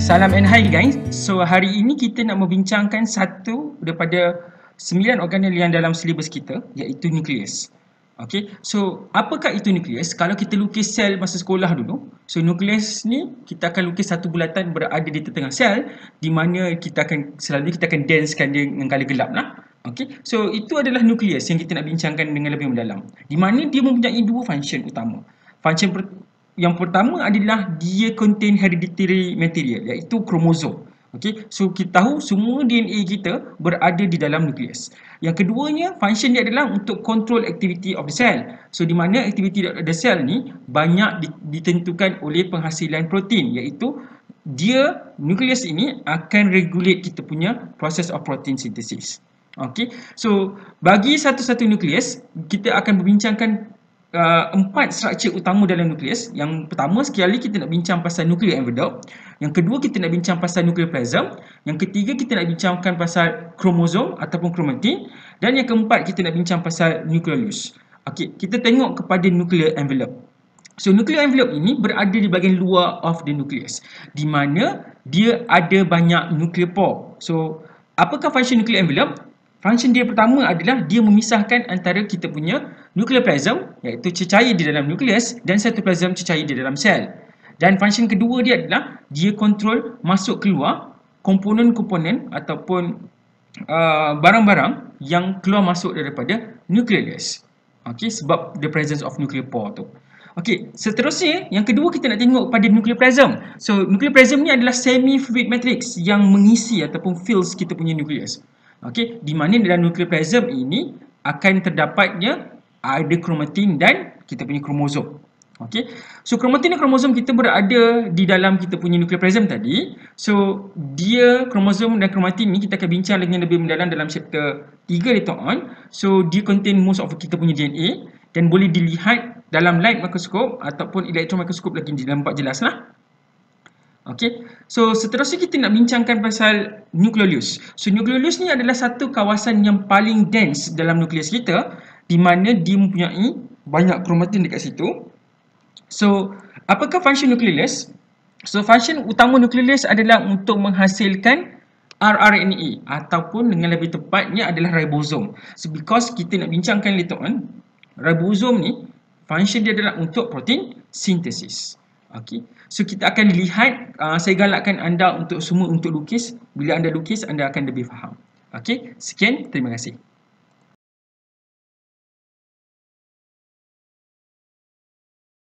Salam and hi guys. So hari ini kita nak membincangkan satu daripada 9 organel yang dalam silibus kita, iaitu nukleus. Okay, so apakah itu nukleus? Kalau kita lukis sel masa sekolah dulu, so nukleus ni kita akan lukis satu bulatan berada di tengah sel, di mana selalunya kita akan densekan dia dengan color gelap lah. Okay, so itu adalah nukleus yang kita nak bincangkan dengan lebih mendalam, di mana dia mempunyai dua function utama. Yang pertama adalah dia contain hereditary material, iaitu kromosom. Okay, so kita tahu semua DNA kita berada di dalam nukleus. Yang keduanya, function dia adalah untuk control activity of the cell. So di mana activity of the cell ni banyak ditentukan oleh penghasilan protein, iaitu nukleus ini akan regulate kita punya process of protein synthesis. Okay, so bagi satu-satu nukleus, kita akan membincangkan 4 struktur utama dalam nukleus. Yang pertama sekali kita nak bincang pasal nuclear envelope. Yang kedua kita nak bincang pasal nukleoplasm. Yang ketiga kita nak bincangkan pasal kromosom ataupun kromatin. Dan yang keempat kita nak bincang pasal nucleolus. Okey, kita tengok kepada nuclear envelope. So nuclear envelope ini berada di bahagian luar of the nucleus, di mana dia ada banyak nuclear pore. So apakah function nuclear envelope? Function dia pertama adalah dia memisahkan antara kita punya nukleoplasm, iaitu cecair di dalam nukleus, dan cytoplasm, cecair di dalam sel. Dan function kedua dia adalah dia kontrol masuk keluar komponen-komponen ataupun barang-barang yang keluar masuk daripada nucleus. Okay, sebab the presence of nuclear pore tu. Okey, seterusnya yang kedua kita nak tengok pada nukleoplasm. So nukleoplasm ni adalah semi-fluid matrix yang mengisi ataupun fills kita punya nukleus. Okey, di mana dalam nukleoplasm ini akan terdapatnya ada kromatin dan kita punya kromosom. Okey, so kromatin dan kromosom kita berada di dalam kita punya nukleoplasm tadi. So kromosom dan kromatin ni kita akan bincang dengan lebih mendalam dalam chapter 3 later on. So dia contain most of kita punya DNA dan boleh dilihat dalam light microscope ataupun electron microscope lagi nampak jelas lah. Okey, so seterusnya kita nak bincangkan pasal nucleolus. So nucleolus ni adalah satu kawasan yang paling dense dalam nukleus kita, di mana dia mempunyai banyak kromatin dekat situ. So apakah function nucleolus? So function utama nucleolus adalah untuk menghasilkan rRNA ataupun dengan lebih tepatnya adalah ribosom. So because kita nak bincangkan later on, ribosom ni function dia adalah untuk protein synthesis. Okey, so kita akan lihat, saya galakkan anda untuk semua untuk lukis. Bila anda lukis, anda akan lebih faham. Okey, sekian, terima kasih.